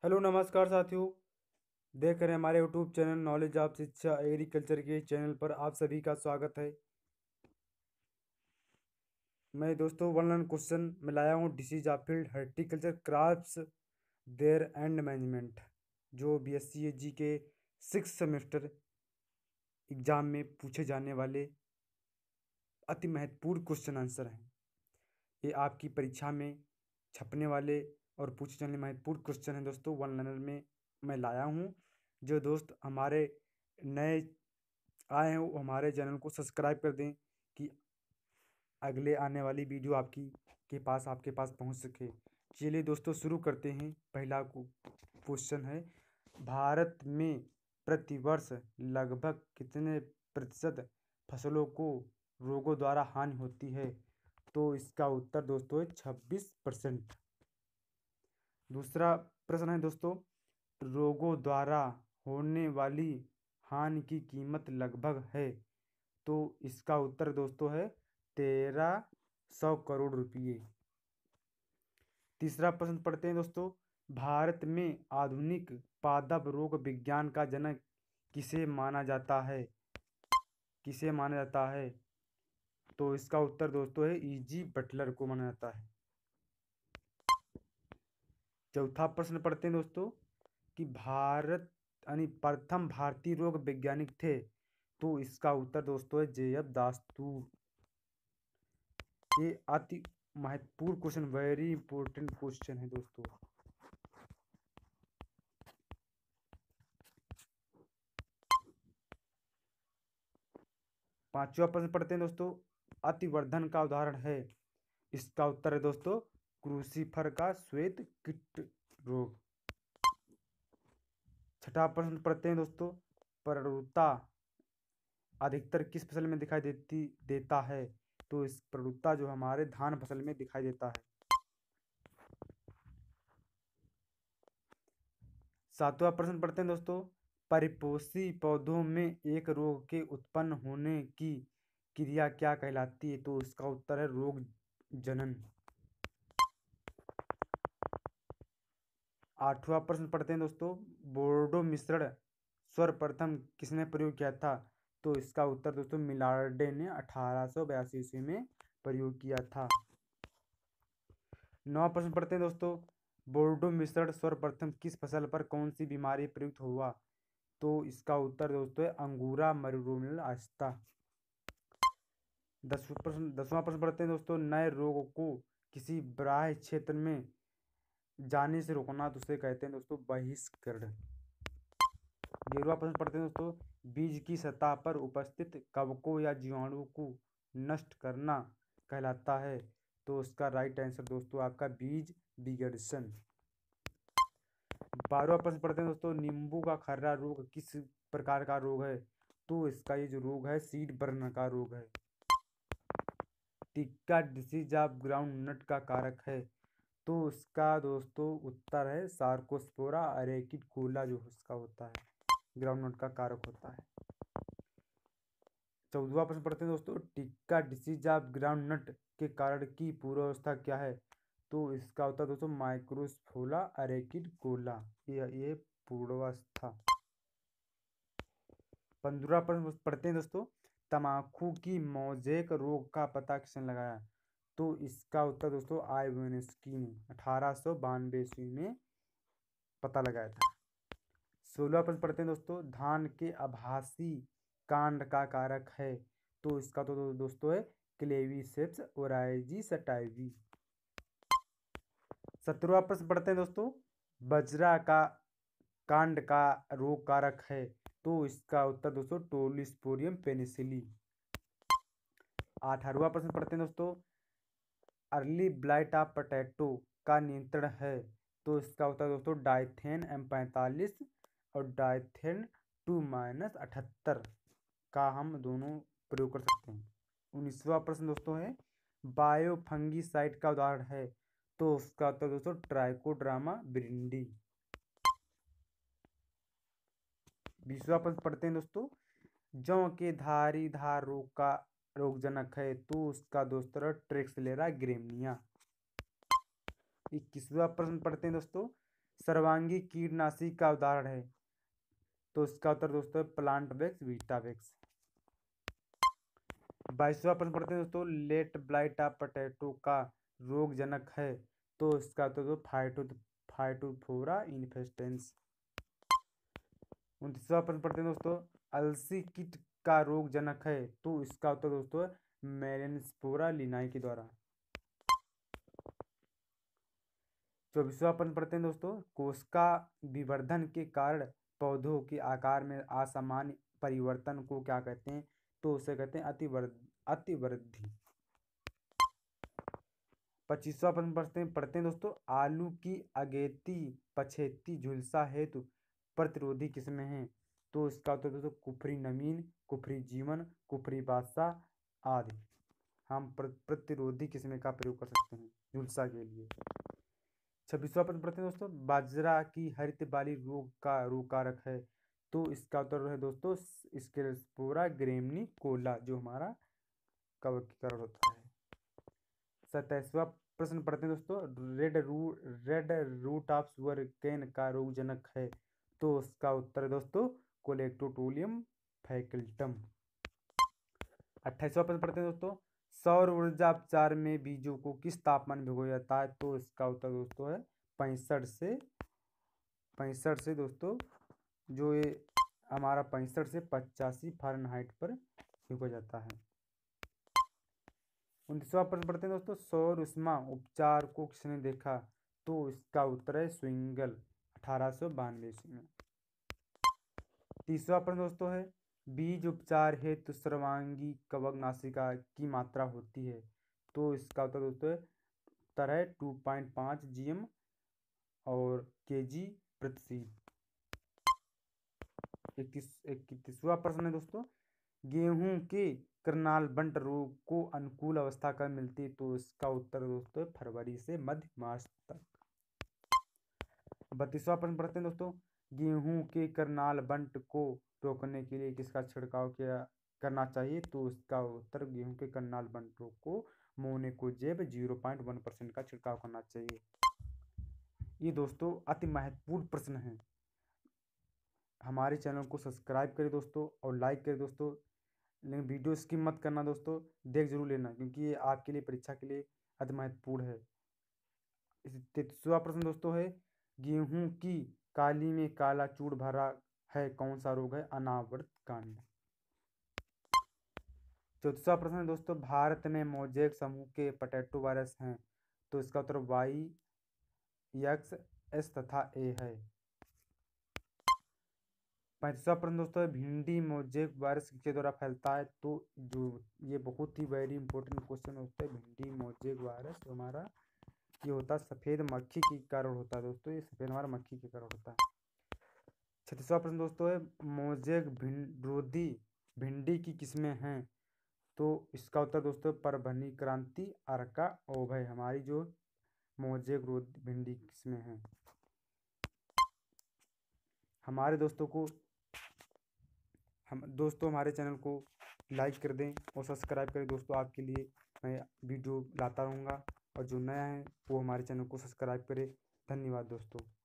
Hello नमस्कार साथियों। देख रहे हैं हमारे YouTube channel knowledge of Shiksha agriculture के चैनल पर आप सभी का स्वागत है। मैं दोस्तों 1 क्वेश्चन में लाया हूँ disease of field horticulture crops their and management, जो BSc के 6 सेमेस्टर एग्जाम में पूछे जाने वाले अति महत्वपूर्ण क्वेश्चन आंसर हैं। ये आपकी परीक्षा में छपने वाले और पूछे जाने महत्वपूर्ण क्वेश्चन हैं दोस्तों। 1 में मैं लाया हूँ। जो दोस्त हमारे नए आए हैं वो हमारे चैनल को सब्सक्राइब कर दें कि अगले आने वाली वीडियो आपके पास पहुंच सके। चलिए दोस्तों शुरू करते हैं। पहला क्वेश्चन है, भारत में प्रतिवर्ष लगभग कितने प्रतिशत फसलों को रोगों द्वारा हानि होती है? तो इसका उत्तर दोस्तों है 26%। दूसरा प्रश्न है दोस्तों, रोगों द्वारा होने वाली हानि की कीमत लगभग है? तो इसका उत्तर दोस्तों है 1300 करोड़ रुपये। तीसरा प्रश्न पढ़ते हैं दोस्तों, भारत में आधुनिक पादप रोग विज्ञान का जनक किसे माना जाता है? किसे माना जाता है? तो इसका उत्तर दोस्तों है E.G. बटलर को माना जाता है। चौथा प्रश्न पढ़ते हैं दोस्तों कि भारत यानी प्रथम भारतीय रोग वैज्ञानिक थे? तो इसका उत्तर दोस्तों है J.F. दास्तूर। ये अति महत्वपूर्ण क्वेश्चन, वेरी इंपॉर्टेंट क्वेश्चन है दोस्तों। पांचवा प्रश्न पढ़ते हैं दोस्तों, अतिवर्धन का उदाहरण है? इसका उत्तर है दोस्तों क्रूसीफर का श्वेत कीट रोग। छठा प्रश्न पढ़ते हैं दोस्तों, प्ररुता अधिकतर किस फसल में दिखाई देता है? तो इस प्ररुता जो हमारे धान फसल में दिखाई देता है। सातवां प्रश्न पढ़ते हैं दोस्तों, परिपोषी पौधों में एक रोग के उत्पन्न होने की क्रिया क्या कहलाती है? तो इसका उत्तर है रोग जनन। आठवां प्रश्न पढ़ते हैं दोस्तों, बोर्डो मिश्रण सर्वप्रथम किसने प्रयोग किया था? तो इसका उत्तर दोस्तों मिलार्डे ने 1882 ईस्वी में प्रयोग किया था। नौवां प्रश्न पढ़ते हैं दोस्तों, बोर्डो मिश्रण सर्वप्रथम किस फसल पर कौन सी बीमारी प्रयुक्त हुआ? तो इसका उत्तर दोस्तों है अंगूरा मरूरोमिल आस्ता। दसवां प्रश्न पढ़ते हैं दोस्तों, नए रोग को किसी बाह्य क्षेत्र में जाने से रोकना तो उसे कहते हैं दोस्तों बहिष्करण। 11वां प्रश्न पढ़ते हैं दोस्तों, बीज की सतह पर उपस्थित कवकों या जीवाणु को नष्ट करना कहलाता है? तो उसका राइट आंसर दोस्तों आपका बीज विघटन। 12वां प्रश्न पढ़ते हैं दोस्तों, नींबू का खर्रा रोग किस प्रकार का रोग है? तो इसका ये जो रोग है सीड बर्न का रोग है। Tikka disease of ground nut का कारक है? तो उसका दोस्तों उत्तर है सार्कोस्पोरा अरेकिडोला, जो उसका होता है ग्राउंड नट का कारक होता है। 14वां प्रश्न पढ़ते हैं दोस्तों, tikka disease of ground nut के कारण की पूर्वावस्था क्या है? तो इसका उत्तर दोस्तों माइक्रोस्पोरा अरेकिडोला, ये पूर्वावस्था। 15वां प्रश्न पढ़ते हैं दोस्तों, तम्बाकू की मोज़ेक रोग का पता किसने लगाया? तो इसका उत्तर दोस्तों आइवानस्की ने 1892 ईस्वी में पता लगाया था। 16वां प्रश्न पढ़ते हैं दोस्तों, धान के आभासी कांड का कारक है? तो इसका तो दोस्तों है क्लेवीसेप्स ओराइजी सटाइवी। 17वां प्रश्न पढ़ते हैं दोस्तों, बजरा का कांड का रोग कारक है? तो इसका उत्तर दोस्तों टोलिस्पोरियम पेनिसिली। 18वां प्रश्न पढ़ते हैं दोस्तों, अर्ली ब्लाइट ऑफ पोटैटो का नियंत्रण है? तो इसका उत्तर दोस्तों डाइथेन M45 और डाइथेन 2-78 का हम दोनों प्रयोग कर सकते हैं। 19वां प्रश्न दोस्तों है, बायो फंगीसाइड का उदाहरण है? तो उसका उत्तर दोस्तों ट्राइकोड्रामा विरिंडी। 20वां प्रश्न पढ़ते हैं दोस्तों, जौ के धारीदार रोग का रोगजनक है? तो उसका दोस्तों ट्रेक्सलेरा ग्रेमिनिया। 21वां प्रश्न पढ़ते हैं दोस्तों, सर्वांगी कीटनाशी का उदाहरण है? तो इसका उत्तर दोस्तों है प्लांट वैक्स, वीटावैक्स। 22वां प्रश्न पढ़ते हैं दोस्तों, लेट ब्लाइट ऑफ पोटैटो का रोग जनक है? तो इसका उत्तर दोस्तों फाइटोफोरा इन्फेस्टेंस। 29वां प्रश्न पढ़ते हैं दोस्तों, अलसी कीट का रोग जनक है? तो इसका उत्तर दोस्तों है मेलेनस्पोरा लिनाई के द्वारा। 24वां प्रश्न पढ़ते हैं दोस्तों, कोशिका विवर्धन के कारण पौधों के आकार में असामान्य परिवर्तन को क्या कहते हैं? तो उसे कहते हैं अतिवृद्धि। 25वां प्रश्न पढ़ते हैं दोस्तों, आलू की अगेती पछेती झुलसा हेतु प्रतिरोधी किस्में हैं? तो इसका उत्तर दोस्तों कुफरी नवीन, कुफरी जीवन, कुफरी बादशाह आदि। हम प्रतिरोधी किस्में का प्रयोग कर सकते हैं झुलसा के लिए। 26वां प्रश्न पढ़ते हैं दोस्तों, बाजरा की हरित बाली रोग का रोग कारक है? तो इसका उत्तर है दोस्तों स्क्लेरोस्पोरा ग्रेमिनिकोला, जो हमारा कवक के कारण होता है। 27वां प्रश्न पढ़ते हैं दोस्तों, रेड रूट ऑफ सुअर केन का रोग जनक है? तो उसका उत्तर है दोस्तों कोलेक्टोटोलियम फैकल्टम। 28वां प्रश्न पढ़ते हैं दोस्तों, सौर ऊर्जा उपचार में बीजों को किस तापमान में भिगोया जाता है? तो इसका उत्तर दोस्तों है 65 से दोस्तों जो ये हमारा 65 से 85 फ़ारेनहाइट पर भिगोया जाता है। 29वां प्रश्न पढ़ते हैं दोस्तों, सौर ऊष्मा उपचार को किसने देखा? तो इसका उत्तर है स्विंगल 1892 में। 30वां प्रश्न दोस्तों है, बीज उपचार हेतु सर्वांगी कवक नाशिका की मात्रा होती है? तो इसका उत्तर दोस्तों है उत्तर है 2.5 GM और kg प्रति सीड। 31वां प्रश्न है दोस्तों, गेहूं के करनाल बंट रोग को अनुकूल अवस्था कब मिलती है? तो इसका उत्तर दोस्तों है फरवरी से मध्य मार्च तक। 32वां प्रश्न पढ़ते हैं दोस्तों, गेहूं के करनाल बंट को रोकने के लिए किसका छिड़काव करना चाहिए? तो इसका उत्तर गेहूं के करनाल बंट रोग को मोनोकोजेब 0.1% का छिड़काव करना चाहिए। ये दोस्तों अति महत्वपूर्ण प्रश्न हैं। हमारे चैनल को सब्सक्राइब करें दोस्तों और लाइक करें दोस्तों, लेकिन वीडियो स्किप मत करना दोस्तों, देख जरूर लेना क्योंकि ये आपके लिए परीक्षा के लिए अति महत्वपूर्ण है। 33वां प्रश्न दोस्तों है, गेहूं की काली में काला चूड़ भरा है, कौन सा रोग है? अनावृत कांड। 34वां प्रश्न है दोस्तों, भारत में मोजेक समूह के पोटैटो वायरस हैं? तो इसका उत्तर YXS तथा A है। 35वां प्रश्न दोस्तों है, भिंडी मोजेक वायरस के द्वारा फैलता है? तो जो ये बहुत ही वेरी इंपॉर्टेंट क्वेश्चन होता है, भिंडी मोजेक वायरस हमारा ये होता है सफ़ेद मक्खी के कारण होता है दोस्तों, ये सफ़ेद हमारा मक्खी के कारण होता है। 36वां प्रश्न दोस्तों है, मोजेक रोधी भिंडी की किस्में हैं? तो इसका उत्तर दोस्तों परभनी क्रांति, अर्का, ओभय हमारी जो मोजेक रोधी भिंडी की किस्में हैं। हमारे दोस्तों को हमारे चैनल को लाइक कर दें और सब्सक्राइब करें दोस्तों, आपके लिए मैं वीडियो लाता रहूँगा और जो नया है वो हमारे चैनल को सब्सक्राइब करें। धन्यवाद दोस्तों।